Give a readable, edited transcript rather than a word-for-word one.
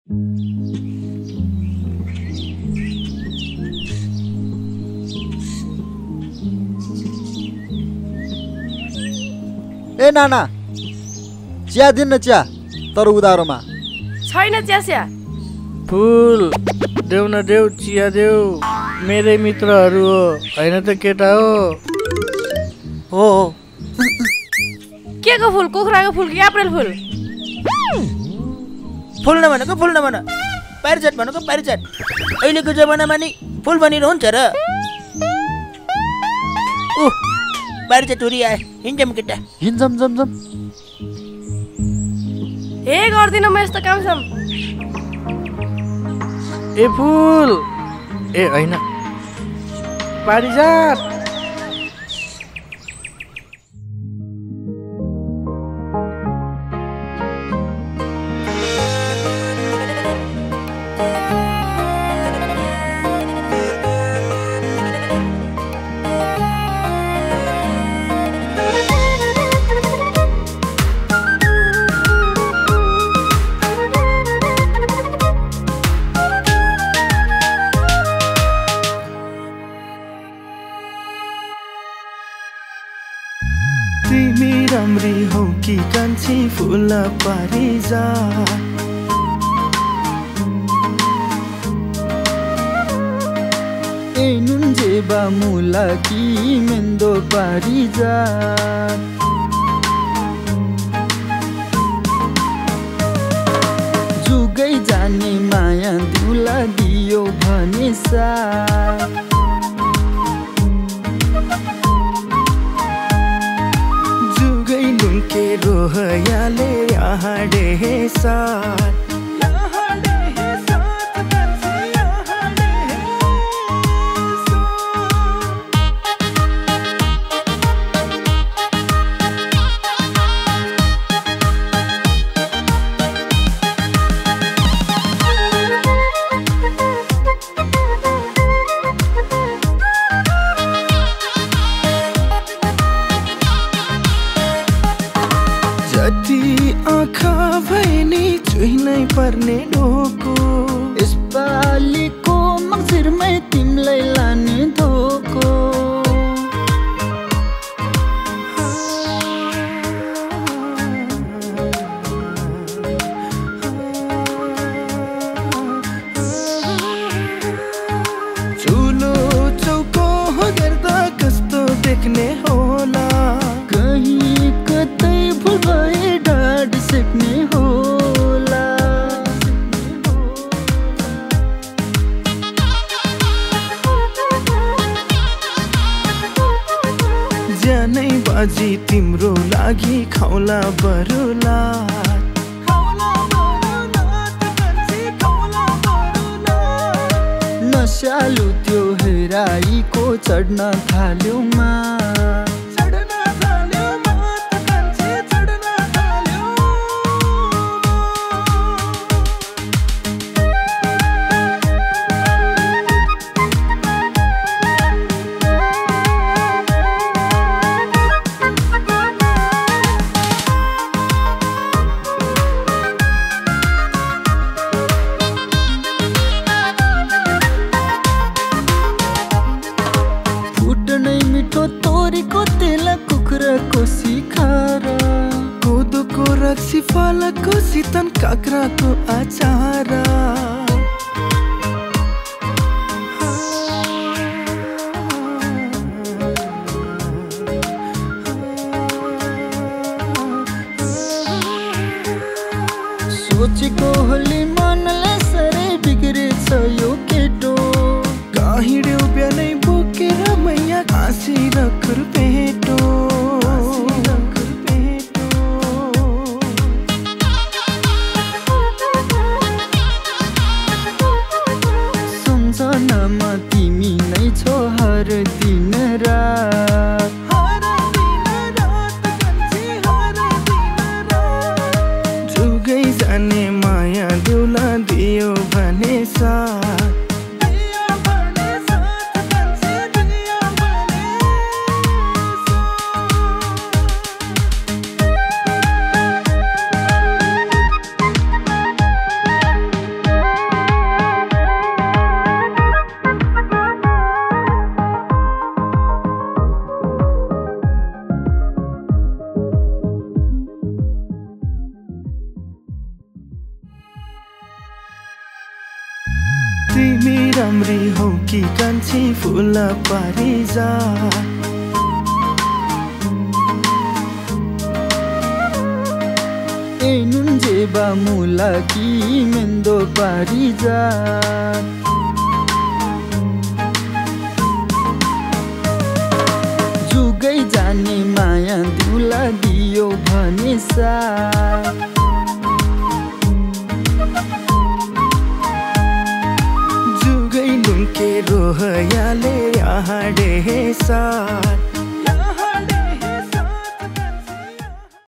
ए नाना चिया दिन न चिया तर उधारोमा छैन चिया। फुल देऊ न देऊ चिया देऊ मेरै मित्रहरू हो हैन त केटा हो। हो के को फुल कुखुराको फुल कि अप्रेल फुल? फुल नभनेको फुल नभन पारिजात भनेको पारिजात। अहिलेको जमानामा नि फुल भनेर हुन्छ र? पारिजात हुरी आए हिँड्छौँ केटा हिँड्छौँ जम हे गर्दिन म यस्तो काम सम। ए फुल ए हैन पारिजात। तिमी राम्री हौ कि कान्छी फुल पारिजात। ए नुन जेबा मुला कि मेन्दो पारिजात। जुगै जाने माया दिउला दियो भने साथ। के रोहयाले यहाँ डे साथ। जति आँखा भैनी छुइनै पर्ने ढोको। यसपालिको मङ्सिरमै तिमीलाई लाने धोको। चुलो चौको हेर्दा कस्तो देख्ने होला। कहीँ कतै भुल भए ढाड सेक्ने होला। ज्यानै बाजी तिम्रो लागि खाउला बरुला। नसालु त्यो हेराइको चढ्न थाल्यो मा। तोरीको तेल कुखुराको शिखर। कोदोको रक्सी फलको शीतन काँक्राको अचार। सोचेको होली मनले सरै बिग्रेछ यो केटो। हिँड्यो बिहानै बोकेर मैया हाँसी र खुर्पेटो। सम्झनामा तिमी नै छौ हर दिन रात। जुगै जाने माया देउला दियो भने साथ। तिमी राम्री हौ कि कान्छी फुल पारिजात ए नुन जेबा मुला कि मेन्दो पारिजात जुगै जाने माया दिउला दियो भने साथ जुगै लुम्के रोहयाले आडे साथ